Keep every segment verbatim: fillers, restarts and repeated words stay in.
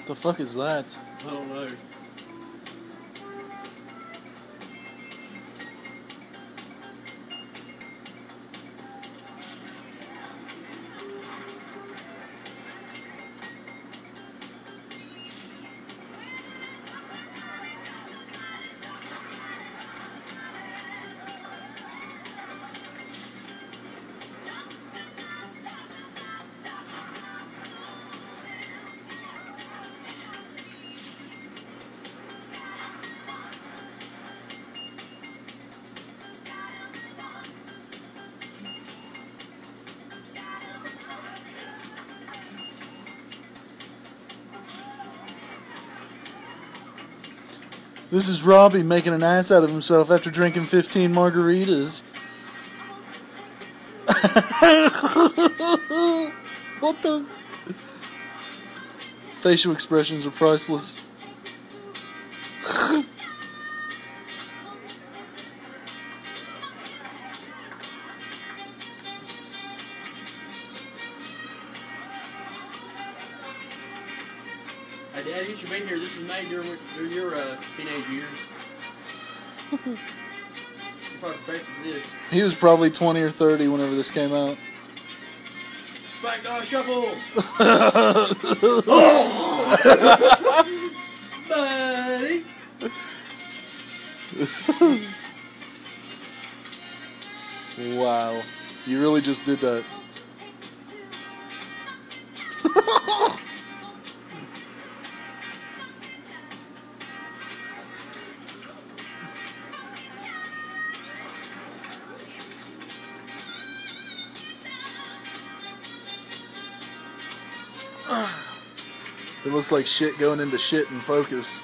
The fuck is that? I don't know. This is Robbie making an ass out of himself after drinking fifteen margaritas. What the? Facial expressions are priceless. Hey, Dad, you should be here. This was made during, during your uh, teenage years. You probably perfected this. He was probably twenty or thirty whenever this came out. Back dog shuffle! Buddy! Wow. You really just did that. It looks like shit going into shit in focus.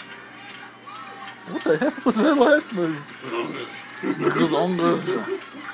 What the hell was that last move? It was Ongus.